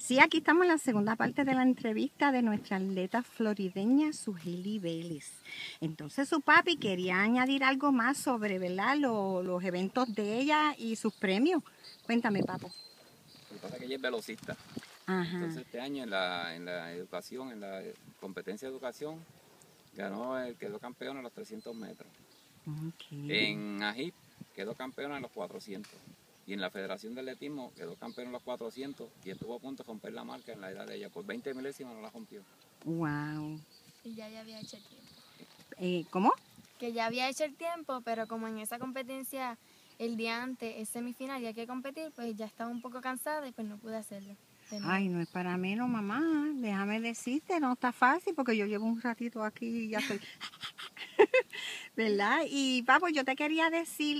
Sí, aquí estamos en la segunda parte de la entrevista de nuestra atleta florideña, Sujeli Vélez. Entonces su papi quería añadir algo más sobre, ¿verdad?, los eventos de ella y sus premios. Cuéntame, papo. Lo que pasa es que ella es velocista. Ajá. Entonces este año en la educación, en la competencia de educación, quedó campeón en los 300 metros. Okay. En AGIP quedó campeón en los 400. Y en la Federación de Atletismo quedó campeón en los 400 y estuvo a punto de romper la marca en la edad de ella. Por 20 milésimas no la rompió. Wow. Y ya había hecho el tiempo. ¿Cómo? Que ya había hecho el tiempo, pero como en esa competencia el día antes es semifinal y hay que competir, pues ya estaba un poco cansada y pues no pude hacerlo. Ay, no es para menos, mamá. Déjame decirte, no está fácil porque yo llevo un ratito aquí y ya estoy... ¿Verdad? Y, papo, yo te quería decir...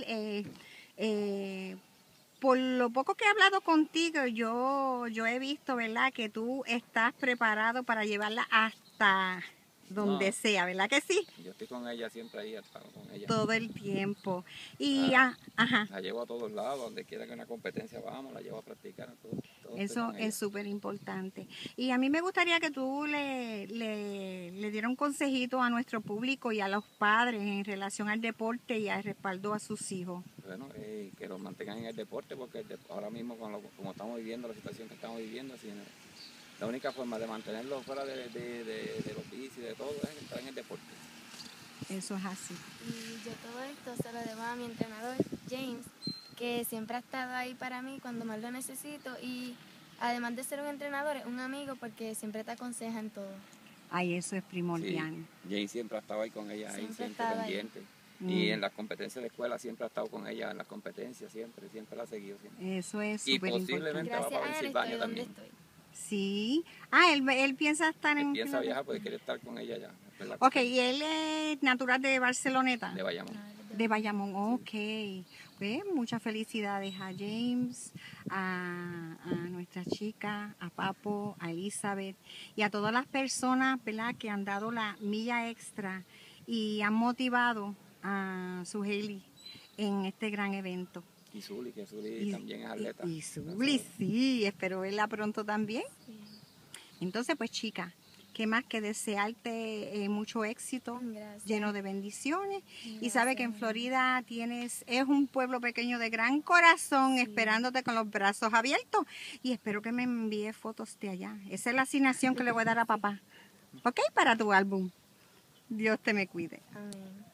por lo poco que he hablado contigo, yo he visto, ¿verdad?, que tú estás preparado para llevarla hasta donde sea, ¿verdad que sí? Yo estoy con ella siempre ahí, con ella. Todo el tiempo. Y, ajá. La llevo a todos lados, donde quiera que una competencia vamos, la llevo a practicar. Todo Eso es súper importante. Y a mí me gustaría que tú le dieras un consejito a nuestro público y a los padres en relación al deporte y al respaldo a sus hijos. Bueno, que los mantengan en el deporte, porque ahora mismo como estamos viviendo, la situación que estamos viviendo, así, la única forma de mantenerlos fuera de los vicios y de todo es estar en el deporte. Eso es así. Y yo todo esto se lo debo a mi entrenador, James, que siempre ha estado ahí para mí cuando más lo necesito y además de ser un entrenador, es un amigo porque siempre te aconseja en todo. Ay, eso es primordial. Sí, James siempre ha estado ahí con ella, siempre pendiente. Ahí. Y en las competencias de escuela siempre ha estado con ella, en las competencias siempre la ha seguido siempre. Eso es súper importante. Y posiblemente va para Pensilvania también. Sí. Él piensa estar en... Él piensa viajar porque quiere estar con ella ya. Ok, ¿y él es natural de Barceloneta? De Bayamón. De Bayamón, ok. Pues muchas felicidades a James, a nuestra chica, a Papo, a Elizabeth y a todas las personas, ¿verdad?, que han dado la milla extra y han motivado a Sujeli en este gran evento. Y Zuli, que Zuli también es atleta. Y Zuli, sí, espero verla pronto también. Sí. Entonces, pues chica, ¿qué más que desearte mucho éxito? Gracias. Lleno de bendiciones? Gracias. Y sabe que en Florida es un pueblo pequeño de gran corazón, sí, esperándote con los brazos abiertos. Y espero que me envíe fotos de allá. Esa es la asignación que le voy a dar a papá. ¿Ok? Para tu álbum. Dios te me cuide. Amén.